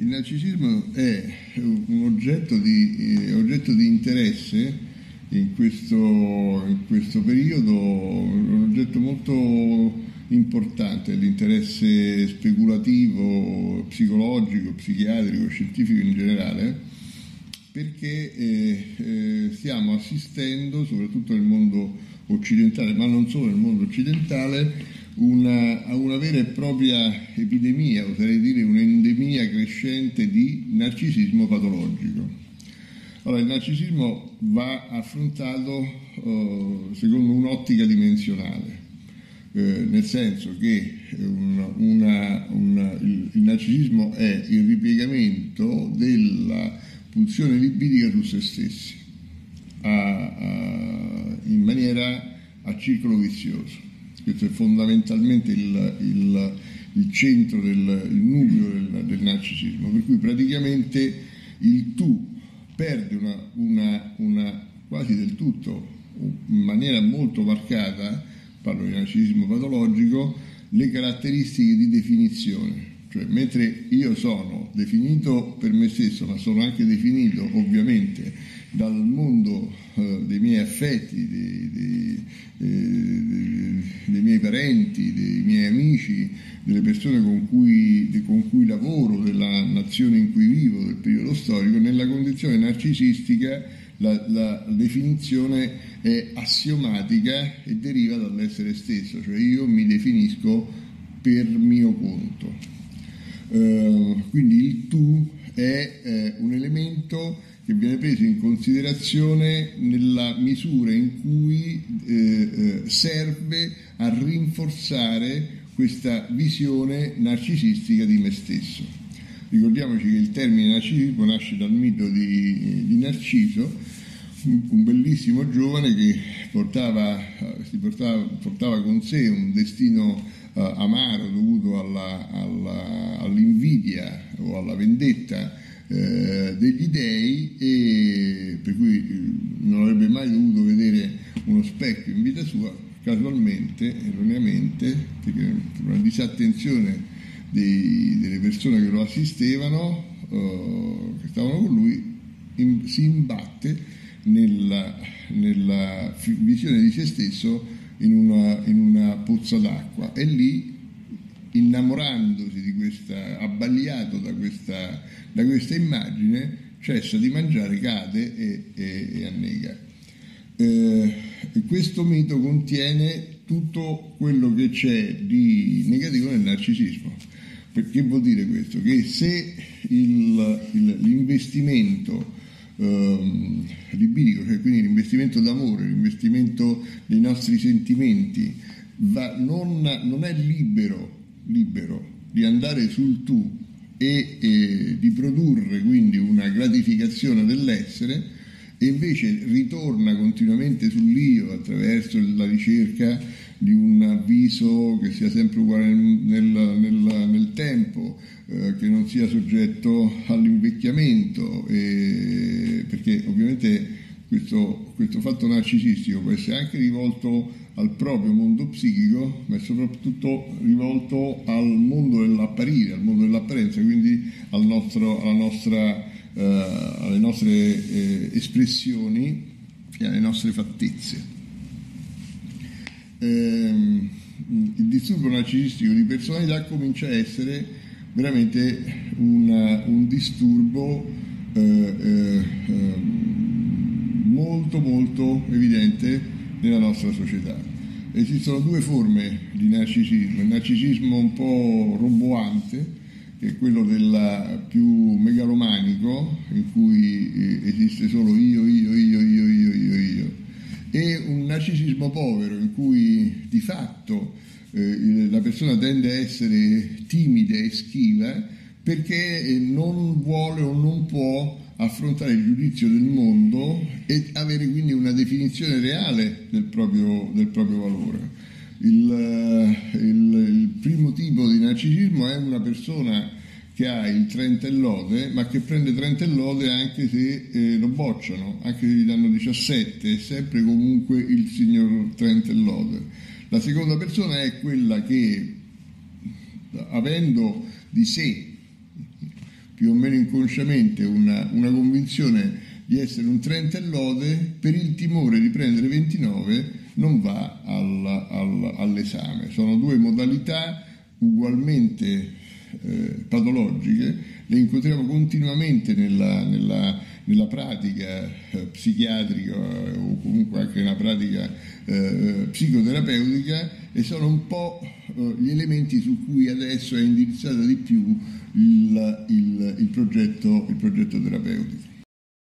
Il narcisismo è un oggetto di interesse in questo periodo, un oggetto molto importante, l'interesse speculativo, psicologico, psichiatrico, scientifico in generale, perché stiamo assistendo, soprattutto nel mondo occidentale, ma non solo nel mondo occidentale, a una vera e propria epidemia, oserei dire un'endemia crescente di narcisismo patologico. Allora, il narcisismo va affrontato secondo un'ottica dimensionale, nel senso che il narcisismo è il ripiegamento della pulsione libidica su se stessi, in maniera a circolo vizioso. Questo è fondamentalmente il centro, il nucleo del narcisismo, per cui praticamente il tu perde quasi del tutto, in maniera molto marcata, parlo di narcisismo patologico, le caratteristiche di definizione. Cioè, mentre io sono definito per me stesso, ma sono anche definito ovviamente dal mondo dei miei affetti, dei miei parenti, dei miei amici, delle persone con cui lavoro, della nazione in cui vivo, del periodo storico, nella condizione narcisistica la definizione è assiomatica e deriva dall'essere stesso, cioè io mi definisco per mio conto. Quindi il tu è un elemento che viene preso in considerazione nella misura in cui serve a rinforzare questa visione narcisistica di me stesso. Ricordiamoci che il termine narcisismo nasce dal mito di Narciso, un bellissimo giovane che portava con sé un destino amaro dovuto all'invidia o alla vendetta degli dei, e per cui non avrebbe mai dovuto vedere uno specchio in vita sua. Casualmente, erroneamente, perché per una disattenzione delle persone che lo assistevano, che stavano con lui, si imbatte nella visione di se stesso in una pozza d'acqua, e lì, innamorandosi di questa, abbagliato da questa immagine, cessa di mangiare, cade e annega. Questo mito contiene tutto quello che c'è di negativo nel narcisismo. Che vuol dire questo? Che se l'investimento libidico, cioè quindi l'investimento d'amore, l'investimento dei nostri sentimenti, non è libero di andare sul tu e di produrre quindi una gratificazione dell'essere, e invece ritorna continuamente sull'io attraverso la ricerca di un avviso che sia sempre uguale nel tempo, che non sia soggetto all'invecchiamento, perché ovviamente questo fatto narcisistico può essere anche rivolto al proprio mondo psichico, ma è soprattutto rivolto al mondo dell'apparire, al mondo dell'apparenza, quindi alle nostre espressioni e alle nostre fattezze. Il disturbo narcisistico di personalità comincia a essere veramente un disturbo molto molto evidente nella nostra società. Esistono due forme di narcisismo: il narcisismo un po' roboante, che è quello più megalomanico, in cui esiste solo io, e un narcisismo povero, in cui di fatto la persona tende a essere timida e schiva perché non vuole o non può affrontare il giudizio del mondo e avere quindi una definizione reale del proprio valore. Il primo tipo di narcisismo è una persona che ha il 30 e lode, ma che prende 30 e lode anche se lo bocciano, anche se gli danno 17, è sempre comunque il signor 30 e lode. La seconda persona è quella che, avendo di sé più o meno inconsciamente una convinzione di essere un Trent e lode, per il timore di prendere 29 non va all'esame. Sono due modalità ugualmente patologiche, le incontriamo continuamente nella pratica psichiatrica o comunque anche nella pratica psicoterapeutica, e sono un po' gli elementi su cui adesso è indirizzato di più il progetto terapeutico.